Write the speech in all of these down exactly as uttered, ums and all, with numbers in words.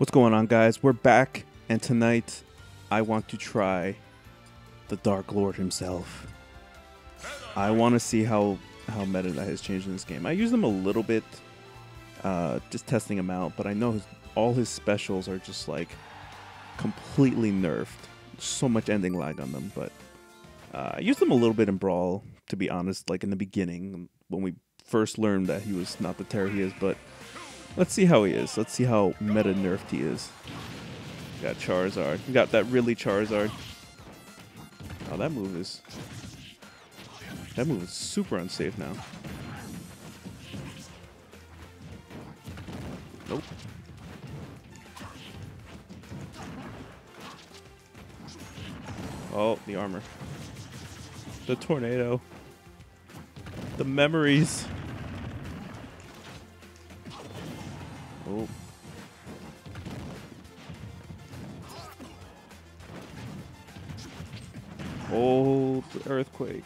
What's going on, guys? We're back, and tonight I want to try the Dark Lord himself. I want to see how how Meta Knight has changed in this game. I use them a little bit, uh, just testing him out, but I know his, all his specials are just like completely nerfed. So much ending lag on them, but uh, I used them a little bit in Brawl, to be honest, like in the beginning when we first learned that he was not the terror he is, but let's see how he is. Let's see how meta nerfed he is. We got Charizard. We got that really Charizard. Oh, that move is... That move is super unsafe now. Nope. Oh, the armor. The tornado. The memories. Oh. Oh, the earthquake.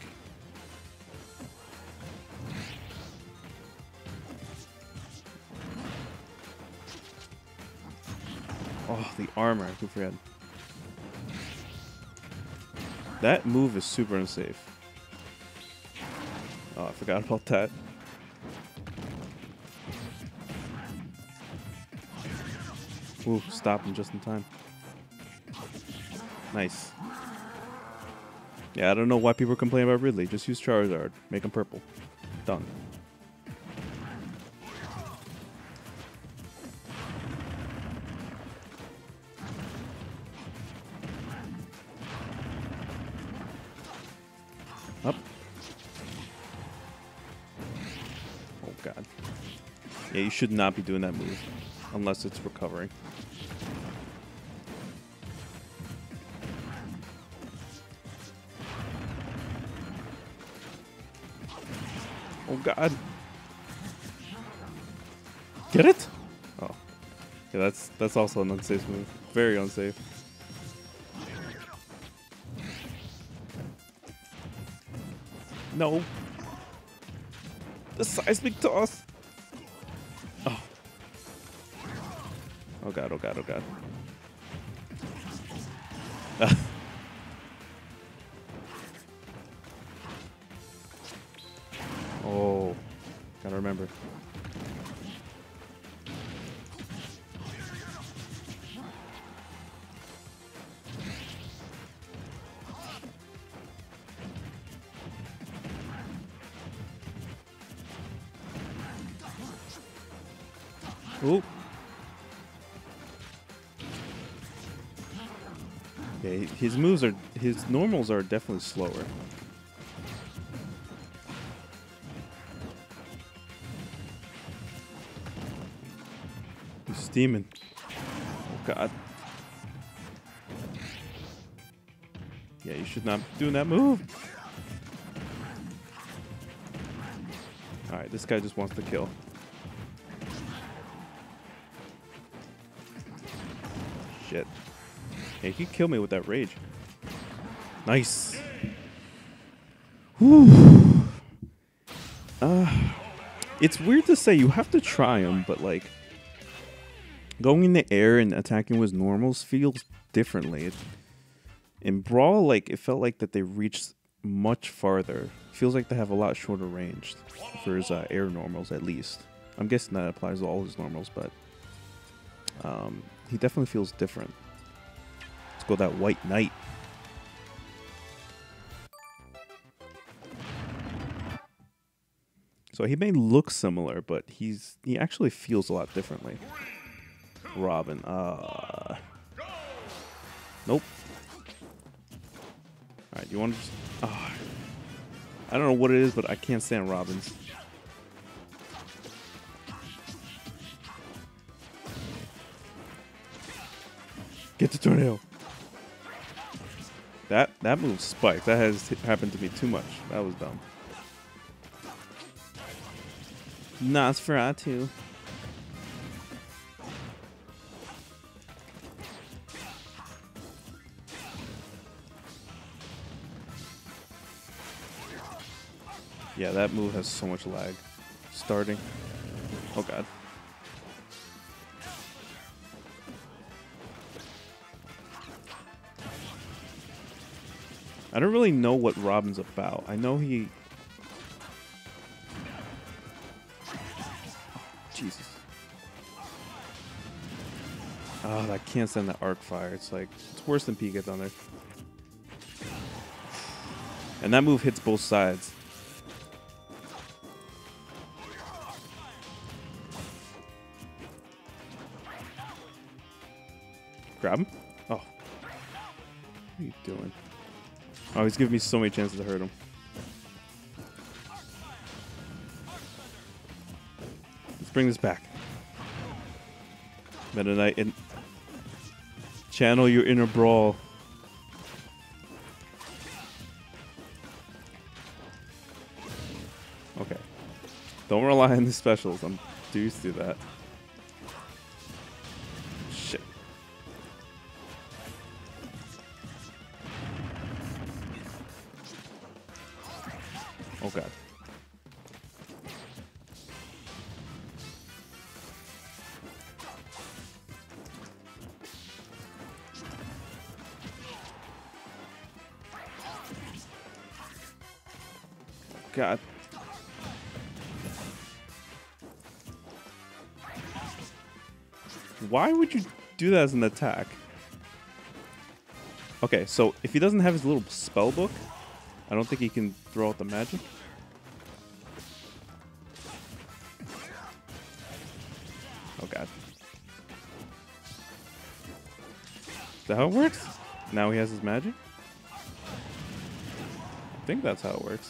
Oh, the armor. I keep forgetting. That move is super unsafe. Oh, I forgot about that. Ooh, stop him just in time. Nice. Yeah, I don't know why people complain about Ridley. Just use Charizard. Make him purple. Done. Up. Oh, God. Yeah, you should not be doing that move. Unless it's recovering. Oh, God. Get it? Oh. Yeah, that's that's also an unsafe move. Very unsafe. No. The seismic toss. Oh. Oh, God, oh, God, oh, God. Oh, gotta remember. Ooh. Yeah, his moves are, his normals are definitely slower. He's steaming. Oh, God. Yeah, you should not be doing that move. Alright, this guy just wants to kill. Shit. Yeah, he could kill me with that rage. Nice. Whew. Uh, it's weird to say. You have to try him, but like going in the air and attacking with normals feels differently. It, in Brawl, like it felt like that they reached much farther. Feels like they have a lot shorter range for his uh, air normals, at least. I'm guessing that applies to all his normals, but um, he definitely feels different. Let's go that White Knight. So he may look similar, but he's he actually feels a lot differently. Robin. Uh, nope. Alright, you want to just... Oh, I don't know what it is, but I can't stand Robins. Get the tornado. That that move spiked. That has happened to me too much. That was dumb. Nosferatu. Yeah, that move has so much lag. Starting. Oh, God. I don't really know what Robin's about. I know he... Oh, Jesus. Oh, I can't stand that arc fire. It's like, it's worse than Pika Thunder. And that move hits both sides. Grab him? Oh. What are you doing? Oh, he's giving me so many chances to hurt him. Let's bring this back. Meta Knight and channel your inner brawl. Okay. Don't rely on the specials. I'm used to that. Shit. Oh god. God. Why would you do that as an attack? Okay, so if he doesn't have his little spell book, I don't think he can throw out the magic. Oh god. Is that how it works? Now he has his magic? I think that's how it works.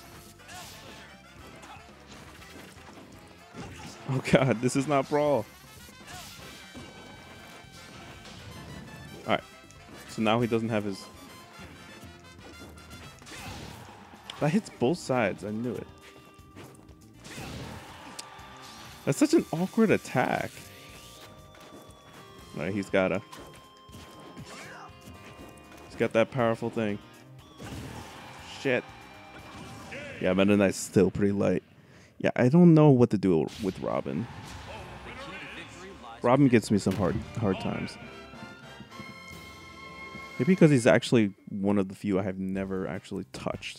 Oh god, this is not Brawl. Alright. So now he doesn't have his... That hits both sides. I knew it. That's such an awkward attack. Alright, he's got a... He's got that powerful thing. Shit. Yeah, Meta Knight's still pretty light. Yeah, I don't know what to do with Robin. Robin gets me some hard hard times. Maybe because he's actually one of the few I have never actually touched.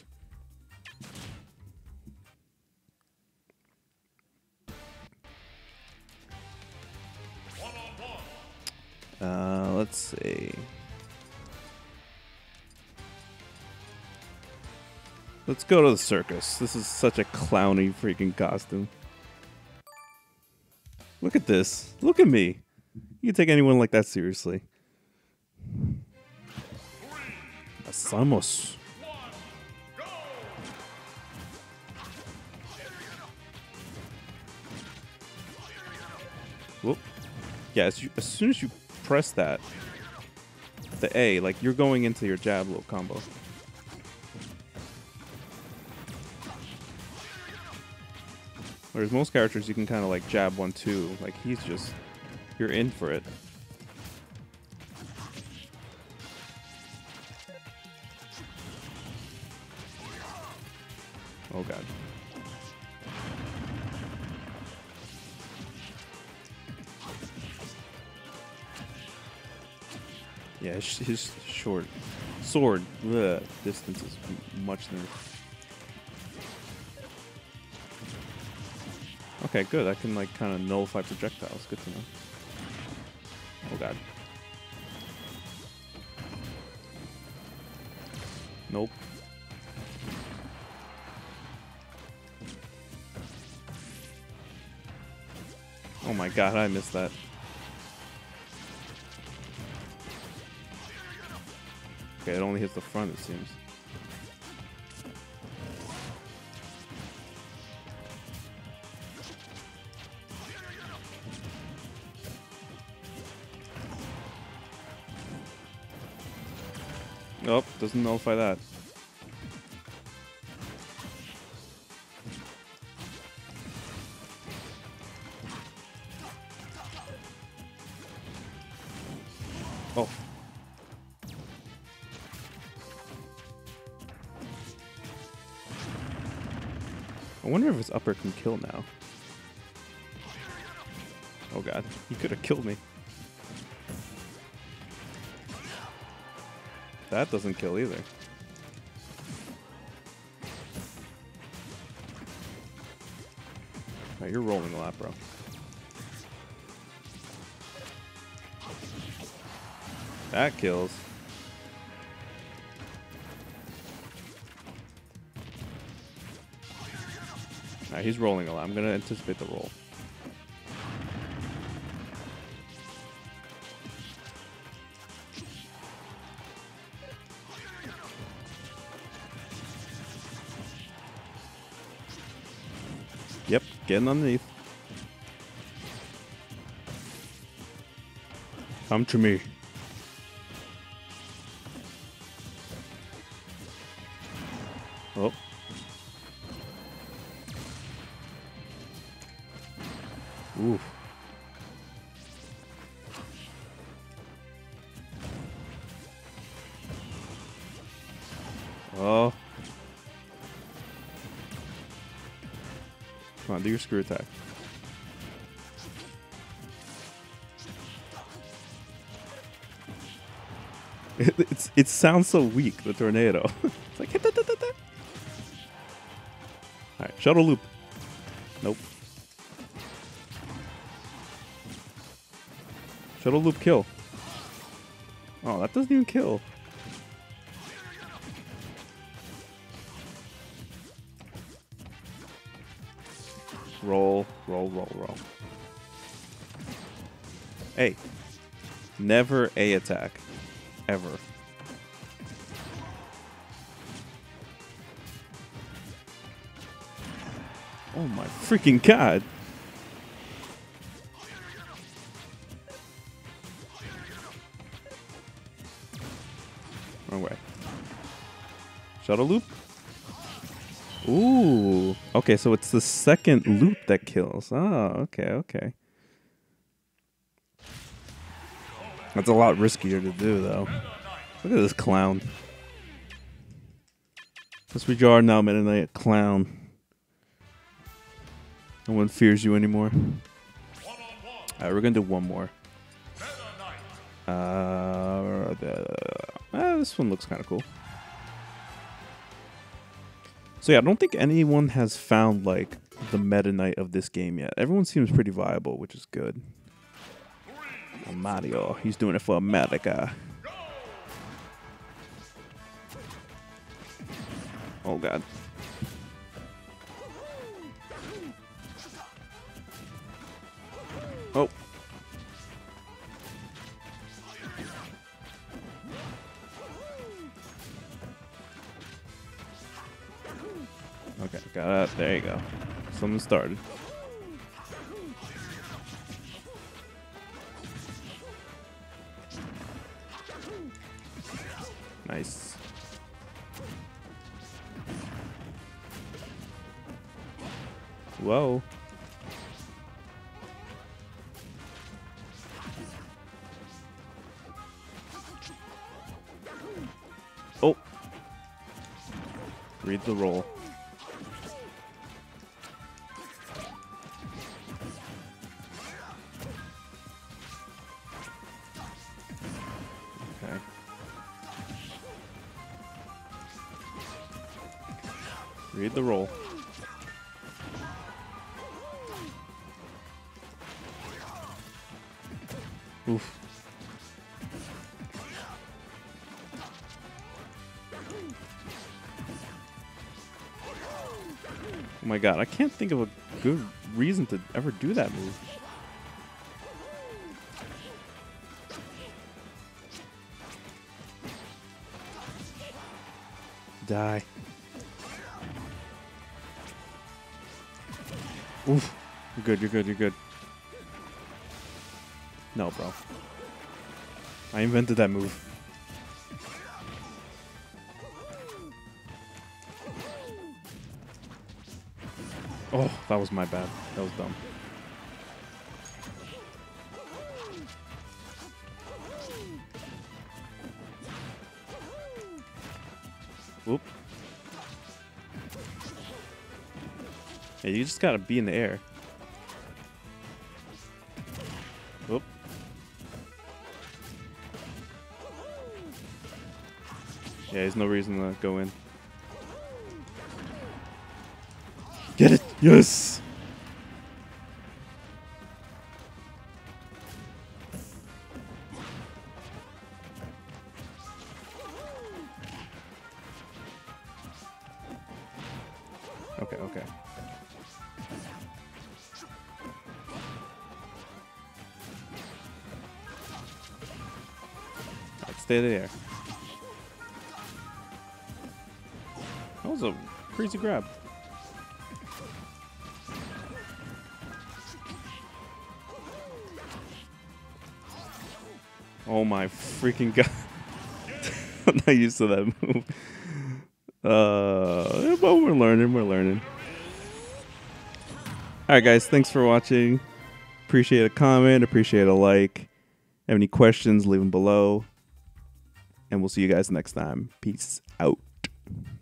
Uh, let's see. Let's go to the circus. This is such a clowny freaking costume. Look at this. Look at me. You can take anyone like that seriously. Asamos. Whoop. Yeah, as, you, as soon as you press that, the A, like you're going into your jab little combo. Whereas most characters, you can kind of like jab one, two. Like he's just, you're in for it. Oh god. Yeah, his, his short sword ugh, distance is much thinner. Okay, good. I can like kind of nullify projectiles. Good to know. Oh god. Nope. Oh my god, I missed that. Okay, it only hits the front, it seems. Nope, doesn't nullify that. Oh. I wonder if his upper can kill now. Oh god, he could have killed me. That doesn't kill either. Oh, you're rolling a lot, bro. That kills. Alright, he's rolling a lot. I'm gonna anticipate the roll. Yep, getting underneath. Come to me. Oh. Oof. Oh. Come on, do your screw attack. It, it's, it sounds so weak, the tornado. It's like... Alright, shuttle loop. Nope. Shuttle loop kill. Oh, that doesn't even kill. Roll, roll, roll, roll. Hey. Never A attack. Ever. Oh my freaking god. Wrong way. Shuttle loop? Ooh. Okay, so it's the second loop that kills. Oh, okay, okay. That's a lot riskier to do, though. Look at this clown. Let's redraw now, Meta Knight, a clown. No one fears you anymore. Alright, we're gonna do one more. Uh, the, uh this one looks kind of cool. So yeah, I don't think anyone has found like the Meta Knight of this game yet. Everyone seems pretty viable, which is good. Mario, he's doing it for America. Oh god. Oh. Okay, got it. There you go. Something started. Nice. Whoa. Oh. Read the roll. Okay. Read the roll. Oof. Oh my god, I can't think of a good reason to ever do that move. Die. Oof. You're good, you're good, you're good. No, bro. I invented that move. Oh, that was my bad. That was dumb. Whoop. Yeah, you just gotta be in the air. Whoop. Yeah, there's no reason to go in. Get it! Yes! Okay, okay. Alright, stay there. That was a crazy grab. Oh my freaking god. I'm not used to that move. Uh, but we're learning, we're learning. Alright guys, thanks for watching. Appreciate a comment, appreciate a like. Have any questions, leave them below. And we'll see you guys next time. Peace out.